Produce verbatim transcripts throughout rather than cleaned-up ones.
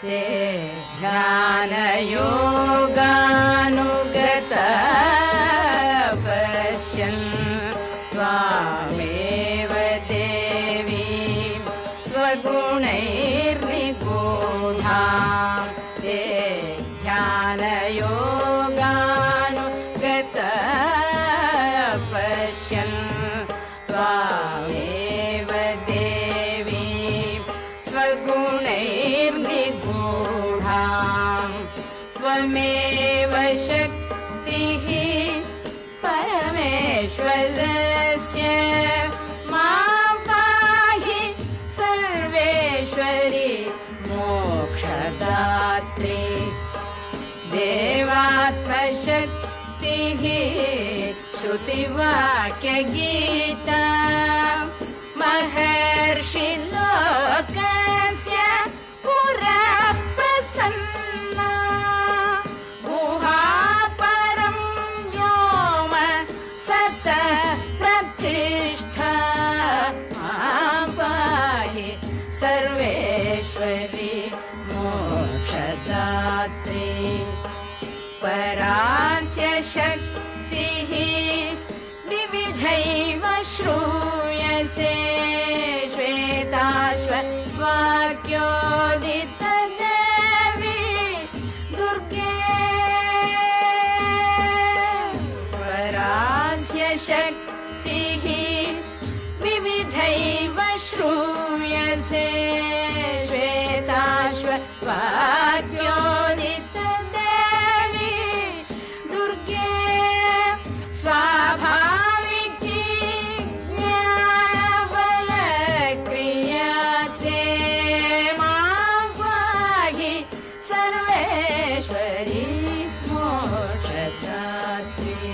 ते ध्यानयोगानुगता पश्यन् त्वामेव देवी स्वगुणैर्निगूढां ते ध्यानयोगानुगता पश्यन् त्वामेव देवी स्वगुणैर्निगूढां त्वमेव शक्तिः परमेश्वरस्य मां पाहि सर्वेश्वरि मोक्षदात्री देवात्मशक्तिः श्रुतिवाक्यगीता महर्षिलोकस्य पुरः प्रसन्ना गुहापरं व्योम सतः प्रतिष्ठा मां पाहि सर्वेश्वरि मोक्षदात्री परास्य शक्तिः विविधैव श्रूयसे श्वेताश्ववाक्योदितदेवी दुर्गे परास्य शक्तिः विविधैव श्रूयसे श्वेताश्ववाक्योदितदेवी दुर्गे स्वाभाविकी ज्ञानबलक्रिया ते मां पाहि सर्वेश्वरि मोक्षदात्री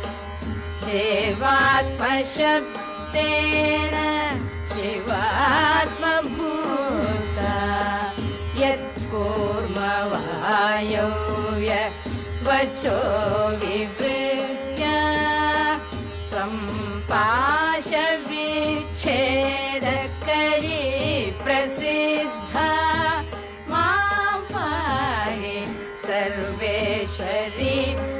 देवात्मशब्देन शिवात्मभूता यत्कूर्मवायव्य वचो विवृत्या त्वं पाशविच्छेदकरी प्रसिद्धा मां पाहि सर्वेश्वरि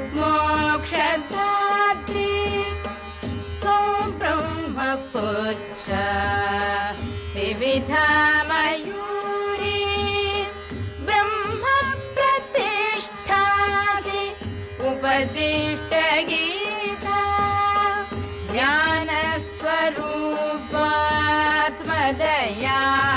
मोक्षदात्री त्वं ब्रह्मपुच्छा विविधा मयूरी ब्रह्म प्रतिष्ठासि उपदिष्टगीता ज्ञानस्वरूपात्मदया